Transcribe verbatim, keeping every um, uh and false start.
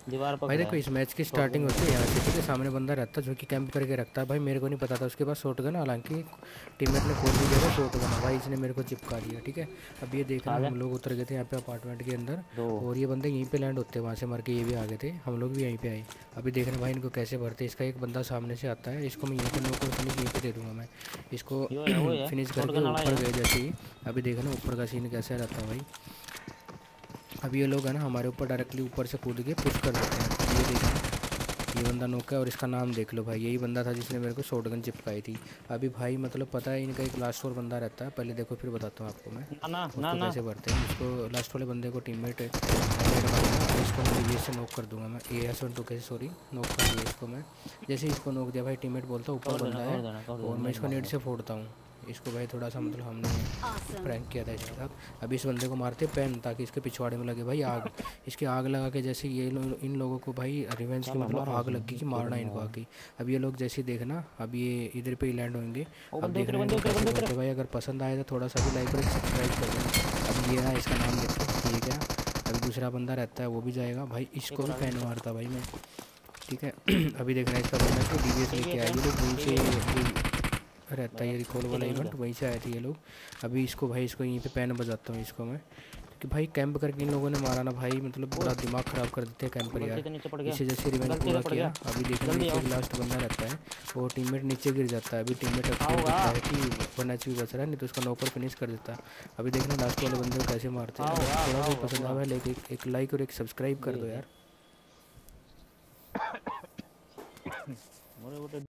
दीवार भाई पकड़ा देखो है। इस मैच की छोड़ स्टार्टिंग दूंगा। होती है यहाँ से, ठीक है। सामने बंदा रहता है जो कि कैंप करके रखता है। भाई मेरे को नहीं पता था उसके पास शॉट गन, हालांकि टीममेट ने खोल भी दिया था शॉट गन। भाई इसने मेरे को चिपका दिया, ठीक है। अब ये देखना, आ जा। हम लोग उतर गए थे यहाँ पे अपार्टमेंट के अंदर, दो। और ये बंदे यहीं पे लैंड होते हैं, वहाँ से मर के ये भी आ गए थे, हम लोग भी यहीं पे आए। अभी देखना भाई इनको कैसे भरते। इसका एक बंदा सामने से आता है, इसको मैं यहीं पर नोक और फिनिश यहीं पे दे दूँगा मैं इसको। यो है वो है फिनिश शॉट करके गन वाला ऊपर है। गए जैसे ही। अभी देखना ऊपर का सीन कैसा रहता है भाई। अब ये लोग है ना हमारे ऊपर डायरेक्टली ऊपर से कूद के पुश कर देते हैं। ये देखना, ये बंदा नोका है, और इसका नाम देख लो भाई, यही बंदा था जिसने मेरे को शॉटगन चिपकाई थी। अभी भाई मतलब पता है इनका एक लास्ट फोर बंदा रहता है, पहले देखो फिर बताता हूँ आपको मैं ना ना ना उसको ना। कैसे भरते हैं। इसको लास्ट वाले बंदे को टीममेट मेरे मारेगा, तो इसको मैं ये से नॉक कर दूंगा मैं, ए एस वन टू कैसे, सॉरी, नॉक कर दिया इसको मैं। जैसे ही इसको नॉक दिया भाई, टीममेट बोलता है ऊपर तोड़ देना बंदा तोड़ है, देना तोड़ और देना मैं नेट इसको नेट मारूंगा। से फोड़ता हूँ इसको भाई। थोड़ा सा मतलब हमने Awesome. प्रैंक किया था इसके साथ। अभी इस बंदे को मारते पेन, ताकि इसके पिछवाड़े में लगे भाई आग। इसकी आग लगा के जैसे ये लो, इन लोगों को भाई रिवेंज की चल मतलब मारो आग उसमें लग गई कि दो मारना बंदा इनको है। आके। अब ये लोग जैसे ही देखना, अब ये इधर पे ही लैंड होंगे। वो अब बंदे उतरे देखना बंदे इनको उतरे कैसे बंदे करते उतरे। भाई। अगर पसंद आए तो थोड़ा सा भी लाइक और सब्सक्राइब कर देना। अब ये है, इसका नाम देखो ये क्या। अभी दूसरा बंदा रहता है वो भी जाएगा भाई, एक इसको और भी आ पैन गया। मारता भाई मैं, ठीक है। अभी देखना इसका बंदा इसको डी बी एस एक ही लेके है आया, चैन। ये लोग वहीं एक से ही है। भी रहता है ये रिकॉल नीचे वाला जमीन इवेंट, पे। वहीं से आए थे ये लोग। अभी इसको भाई, इसको यहीं पे पैन बजाता हूँ इसको मैं, कि भाई कैंप करके इन लोगों ने मारा ना भाई, मतलब ओए पूरा दिमाग ख़राब कर देते हैं कैंपर गलती यार। से नीचे पड़ गया। इसे जैसे रिवेंज गलती से पूरा पड़ किया, गया। अभी देखना जल्दी नीचे आओ। एक लास्ट बंदा रहता है, वो टीममेट नीचे गिर जाता है। अभी टीममेट एक्सपेक्ट आओगा। करता है कि वन एच पी बच रहा है, नहीं तो उसका नॉक पर फिनिश कर देता है। अभी देखना लास्ट वाले बंदे को कैसे मारते हैं। अगर आओगा थोड़ा सा ही आओगा पसंद आया पूरा। भाई, लाइक एक, एक लाइक और एक सब्सक्राइब कर दे दो दे। यार। मोरे